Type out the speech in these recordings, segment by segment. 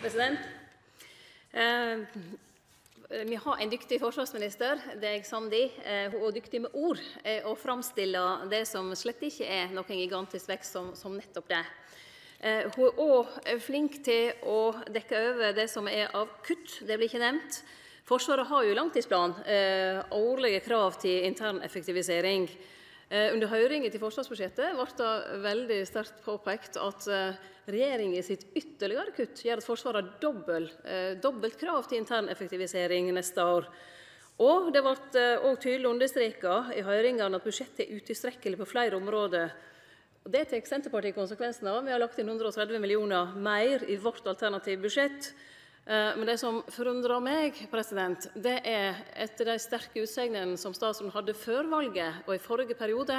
President. Vi har en dyktig forsvarsminister, det er jeg samd i. Hun er dyktig med ord og framstiller det som slett ikke er noen gigantisk vekst som nettopp det. Hun er også flink til å dekke over det som er av kutt, det blir ikke nevnt. Forsvaret har jo langtidsplan, årlige krav til intern effektivisering. Under høyringen til forsvarsbudsjettet ble det veldig sterkt påpekt at regjeringen sitt ytterligere kutt gjør at Forsvaret har dobbelt krav til intern effektivisering neste år. Og det ble også tydelig understreket i høringen at budsjettet er utilstrekkelig på flere områder. Og det tar Senterpartiet konsekvensen av. Vi har lagt inn 130 millioner mer i vårt alternative budsjett. Men det som forundrer meg, det er etter de sterke utsagnene som statsråden hadde før valget og i forrige periode,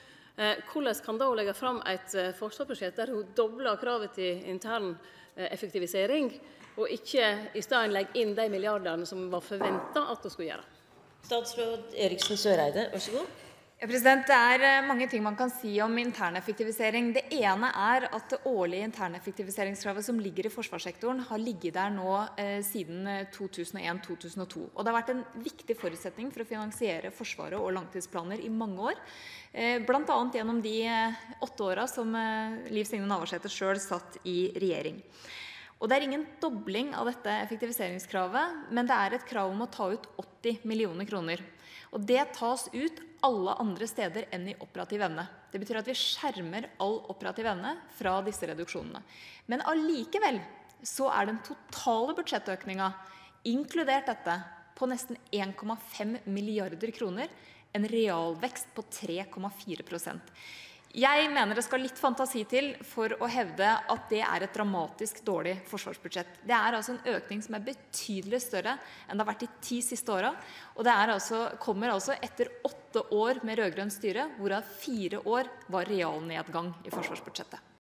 hvordan kan da legge fram et forsvarsbudsjett der hun dobler kravet til intern effektivisering, og ikke i stedet legge inn de milliardene som var forventet at hun skulle gjøre? Statsråd Eriksen Søreide, vær så god. Ja, det er mange ting man kan si om interneffektivisering. Det ene er at det årlige interneffektiviseringskravet som ligger i forsvarssektoren har ligget der nå siden 2001-2002. Og det har vært en viktig forutsetning for å finansiere Forsvaret og langtidsplaner i mange år. Blant annet gjennom de 8 årene som Liv Signe Navarsete selv satt i regjering. Og det er ingen dobling av dette effektiviseringskravet, men det er et krav om å ta ut 80 millioner kroner. Og det tas ut alle andre steder enn i operativ evne. Det betyr at vi skjermer all operativ evne fra disse reduksjonene. Men allikevel så er den totale budsjettøkninga, inkludert dette, på nesten 1,5 milliarder kroner, en realvekst på 3,4%. Jeg mener det skal litt fantasi til for å hevde at det er et dramatisk dårlig forsvarsbudsjett. Det er altså en økning som er betydelig større enn det har vært de 10 siste årene, og det kommer altså etter 8 år med rødgrønt styre, hvorav 4 år var realnedgang i forsvarsbudsjettet.